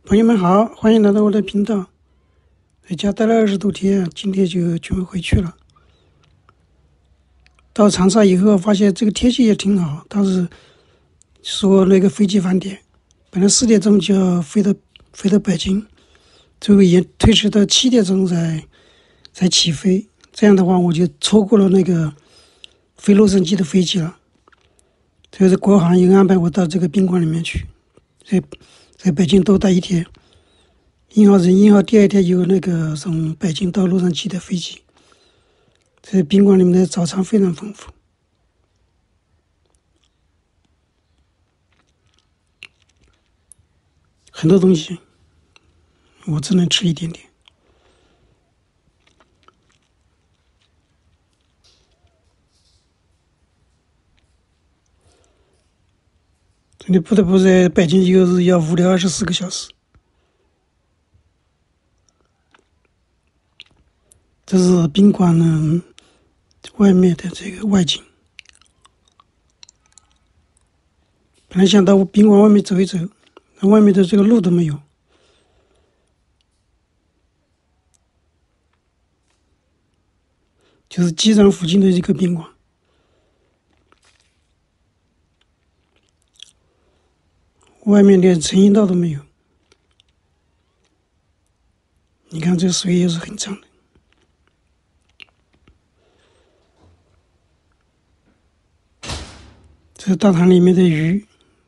朋友们好，欢迎来到我的频道。在家待了20多天，今天就准备回去了。到长沙以后，发现这个天气也挺好。当时说那个飞机晚点，本来4点钟就要飞到北京，最后也推迟到7点钟才起飞。这样的话，我就错过了那个飞洛杉矶的飞机了。这个国航又安排我到这个宾馆里面去，在北京多待1天。1号第2天有那个从北京到洛杉矶的飞机。这宾馆里面的早餐非常丰富，很多东西我只能吃一点点。真的不得不在北京有时要无聊24个小时。这是宾馆呢外面的这个外景。本来想到宾馆外面走一走，外面的这个路都没有。就是机场附近的一个宾馆，外面连人行道都没有。你看这个水也是很脏的。这是大堂里面的鱼。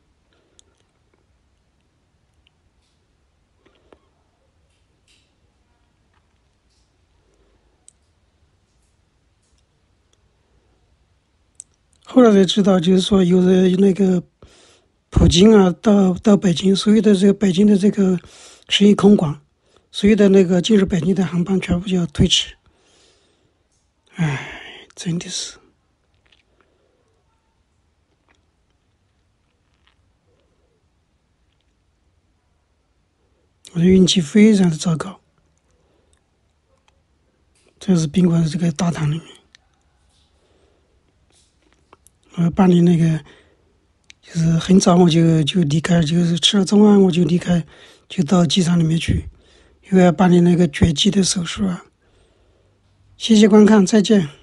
后来才知道，就是说有的那个普京啊，到北京，所有的这个北京的这个生意空馆，所有的那个进入北京的航班全部就要推迟。唉，真的是，我的运气非常的糟糕。这是宾馆的这个大堂里面，我办理那个，就是很早我就离开，就是吃了中饭我就离开，就到机场里面去，因为要办理那个绝迹的手术啊。谢谢观看，再见。